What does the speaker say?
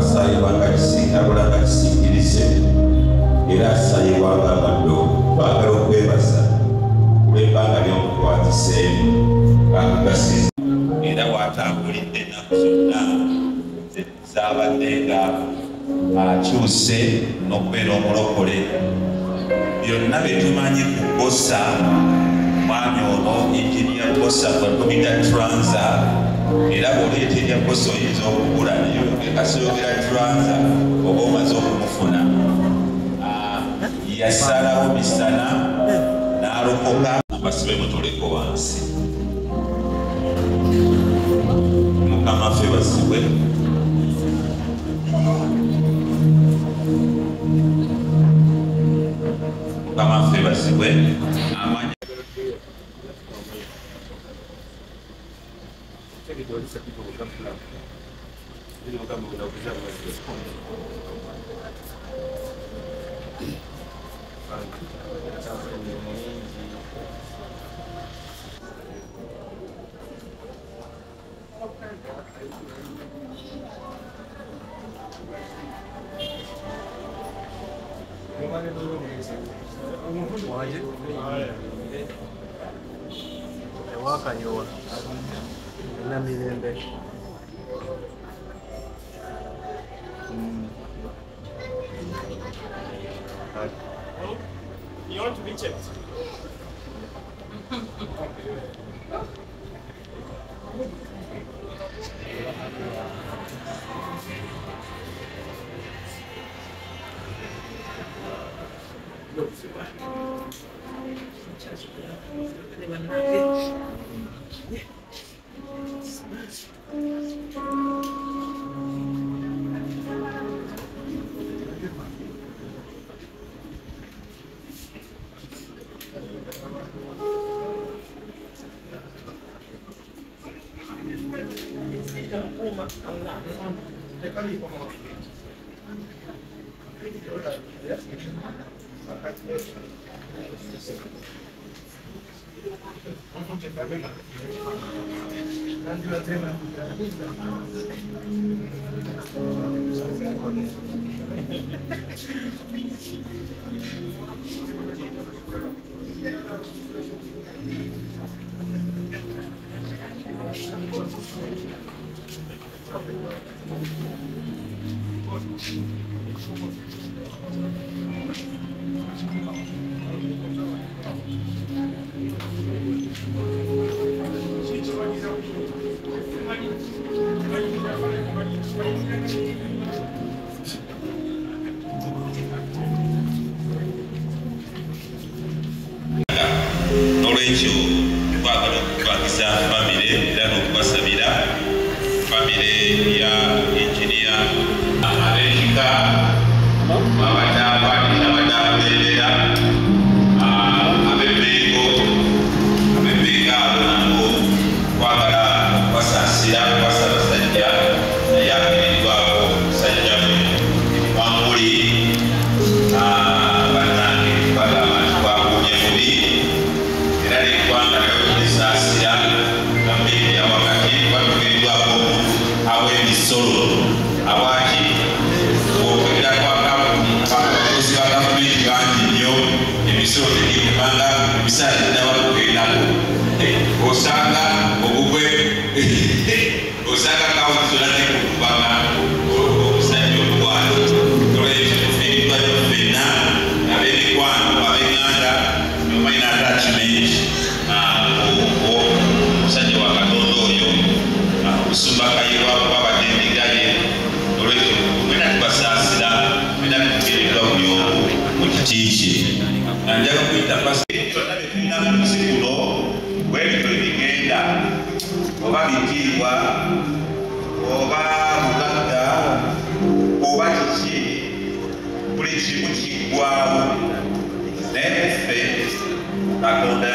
asayibwanga kisinga kisingirize era asayibwanga amaddo. Twagala okwebaza olw'ebbanga ly'omutwatiseemu akugasiza era watambulidde ennaku zonna zaabadde nga akyuse n'okubeera omulokole. Byonna bye tumanyi ku Bbosa, mwami ono Engineer Bbosa Bwetubiga Transa, era bw'oleeta erya Bbosa oyinza okugula naye kasiyogera Transa oba omaze okumufuna. Yasalawo misana n'alokoka. Basibe mutuleko wansi. Mukama ffe basibwe. Mukama ffe basibwe. Amanya Wakanyoa na mirembe. You want to be checked? Nolwekyo twagala okukwatisa famire era n'okubasabira famire ya Engineer ab'ekika abatakwatira abatakubeerera ab'emmengo abo nabo twagala okubasaasira kubasa basajja naye afiiriddwako musajja wanguli bannange bagamba nti twakuumye bubi era n'eggwanga lyokulisaasira gavumenti ya wakati batufiiriddwako omuntu aw'emisolo awaki okwogera abakozi ba gavumenti bangi nnyo emisolo tegikubanga ebisaala ginaba kugendako osanga obugwe osanga kawunti zonna zikukubanga omusajja obukwati. Olwekyo tufiiriddwa nnyo ffenna ab'emikwano ab'eŋŋanda nomaina attachment omusajja wa Katonda oyo okusumba akayirwa kuba badde endigaye. Olwekyo mwena tubasaasira mwena tufiiriddwa buli omu mu kiti kye. Njagala okuyita byonna bye tulina mu nsi kuno bwebityo bigenda oba bitiibwa oba bugagga oba kiki buli kimu kiggwawo naye ffe Katonda